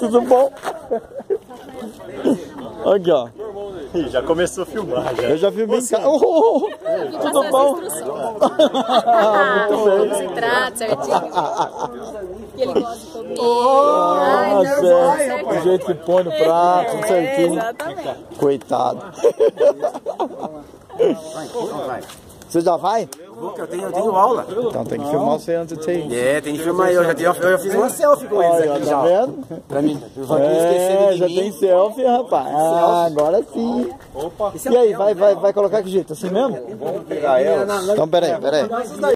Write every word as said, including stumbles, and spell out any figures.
Tudo bom? Aqui, ó. Ih, já começou a filmar, já. Eu já filmei em casa. Oh, tudo bom? Muito bem. Concentrado, certinho. E ele gosta de comer. Ah, Ai, certo. O jeito que põe no prato, tudo certinho. Exatamente. Coitado. Você já vai? Eu tenho, eu tenho aula. Então tem que filmar você antes de você ir. É, tem que filmar eu. Já, tenho, eu já fiz uma selfie com eles Olha, aqui tá já. vendo? Pra mim. Eu É, já tem selfie, rapaz. Ah, agora sim. E aí, vai, vai, vai colocar que jeito? Assim mesmo? Vamos pegar ela. Então, peraí, peraí.